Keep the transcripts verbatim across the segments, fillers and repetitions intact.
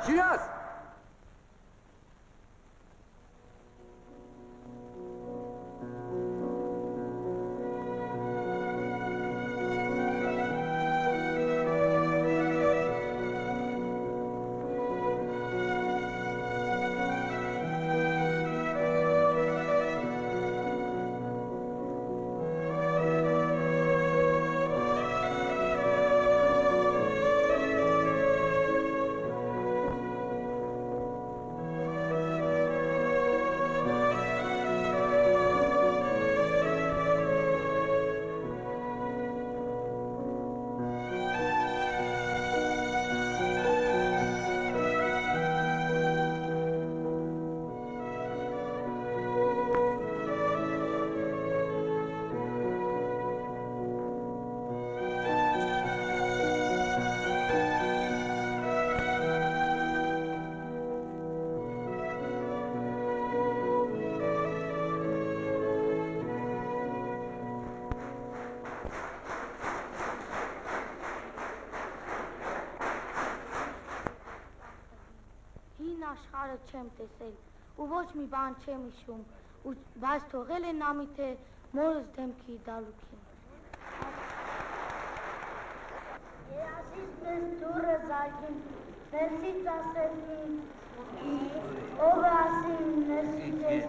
شیراز աշխարհը չեմ տեսել ու ոչ մի բան չեմ հիշում ու բայց թողել են նամի թե մորս դեմքի դալուքին Երազից մեզ դուրը զարգին ներսից ասեցին ով է ասին ներսից ես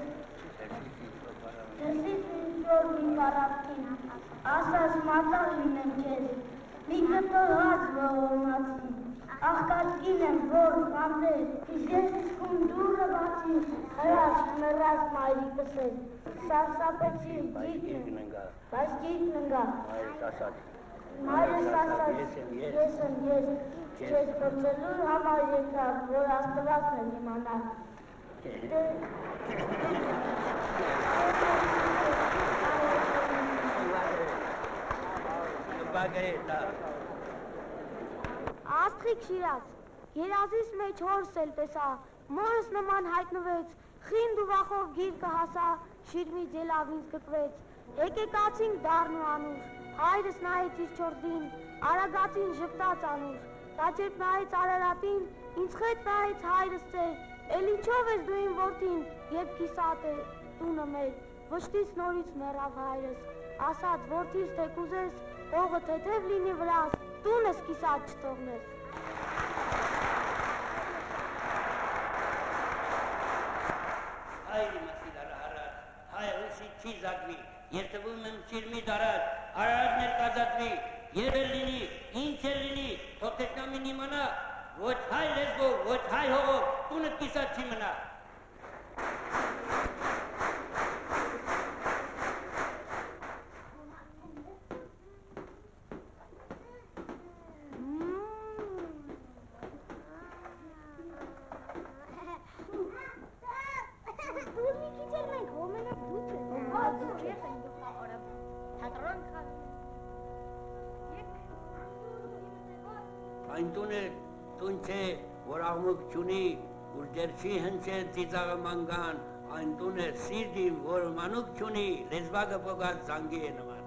ներսից ինչ-որ մի պարապքին ասաս մատաղ լինեմ քեզ մի կտոր հաց ողորմացի աղկացկին եմ, որ բանդեր, իսկ ես իսկում դուրը բացի, հրաշ, մրած մայրիկս էր, սարսապեցի, գիտն ընգա, բայց գիտն ընգա, մայրս ասաց, ես եմ ես, չես կործելու համար եկավ, որ աստվածն եմ իմանա, Աստղիկ Շիրազ, երազիս մեջ հորս էլ տեսա, մորս նման հայտնվեց, խինդ ու վախով գիրկը հասա, շիրմի ձելավինց գկվեց, եկեկացինք դարն ու անուր, հայրս նայեց իր չորդին, արագացին ժպտաց անուր, տաչեպ նայեց Արարատին, ինձ խետ նայեց հայրս ծեր, էլ ինչով ես դու իմ որդին, երբ կիսատ է տունը մեր, վշտից նորից մեռավ հայրս, ասաց որդիս թե կուզես, օղը թեթև լինի վրաս, տունս կիսատ չթողնես։ Հայրի մասիլար հարած, հայրուսի չի զագվի, երթվում եմ չիրմի դարած, արարած ներկազատվի, երբ էլ լինի, ինչ էլ լինի, թող թեկնամին իմանա, ոչ հայ լեզգով, ոչ հայ հողով, տունըտ կիսատ չի մնա։ Այն տունը տուն չէ, որ աղմուկ չունի, որ դեր չի հնչել ծիծաղը մանգան, այն տուն է սիրտին, որ մանուկ չունի, լեզվակը պոգած զանգի է նման։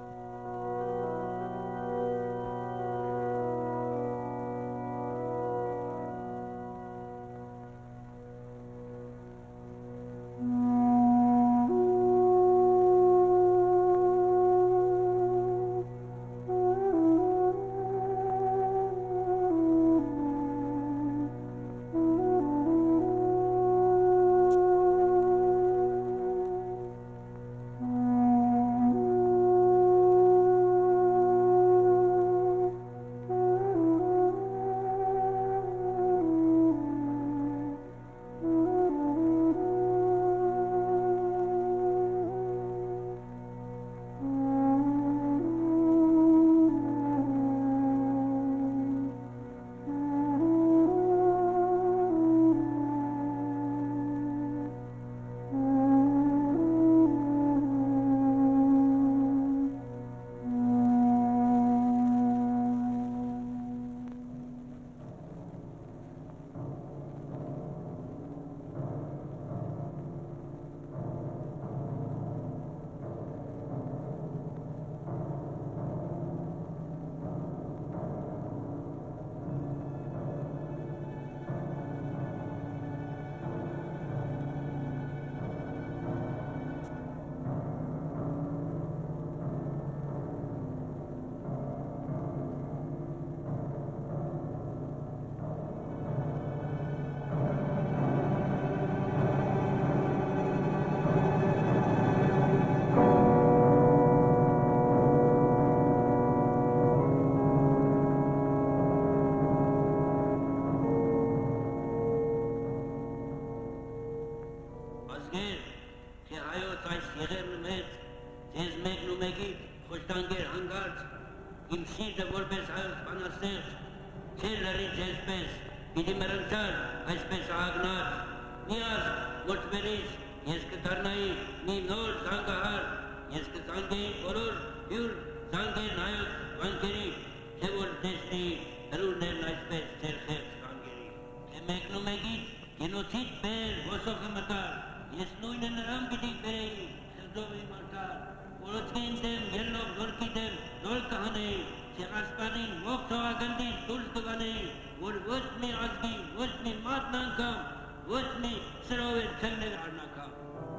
im sirde volbes hayos panasters, celerin jespes, bidimerantar, aspes agnat, nias, multveris, yeske tarnai, ni nol zangahar, yeske zange kolor, yur, zange nayak, vankeri, sevol desni, eruner naispes, terkhet zangeri. Emekno megit, genocid ber, vosokamatar, yesnuinen rambidik berei, serdovi martar, volotgendem, yellov zorkidem, nolkahane, segaspanin, moktoagandin, tulkavane, vor vosmi azgi, vosmi matnankam, vosmi serover tselner arnakam.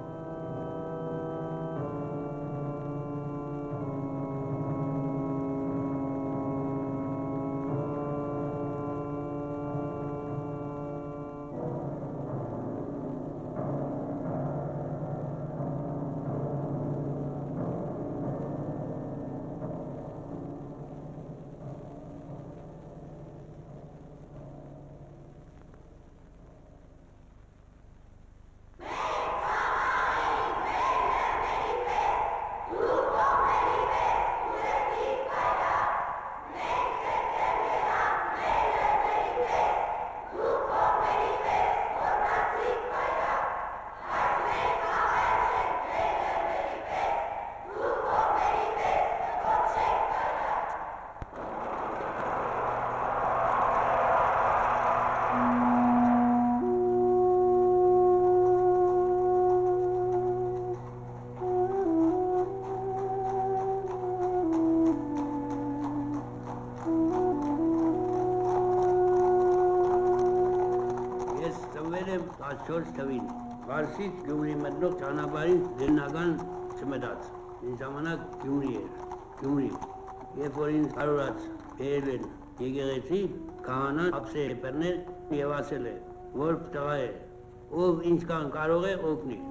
George Tavin, Varsit Gyumri Medlok Chanabari, Dinagan Chimedats, in Zamana Gyumri, Gyumri, Yeforin Arurats, Elen, Yegereti, Kahana, Apse, Pernet, Yevasele, Wolf Tavae, Ov Inskan Karoge, Okni.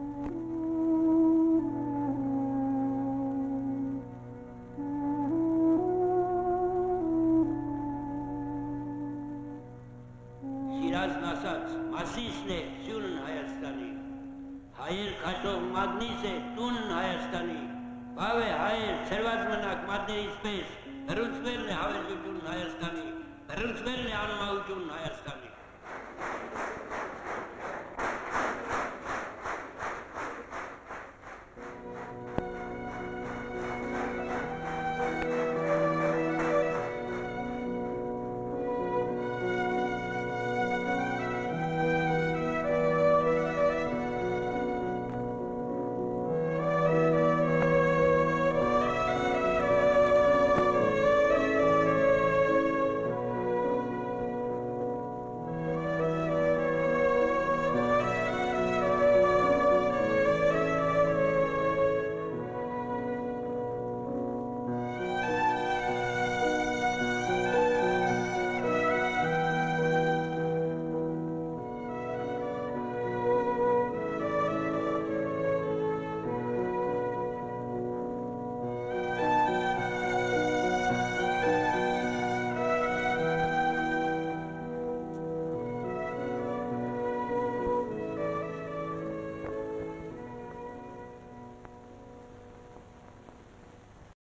Shiraz Nasats, Masisne, Sunan Hayastani, Hayir Kashov Magnise, Tunan Hayastani, Pave Hayir, Servazmanak, Madne Space, Perunsverne Havel Hayastani, Perunsverne Anma Hayastani.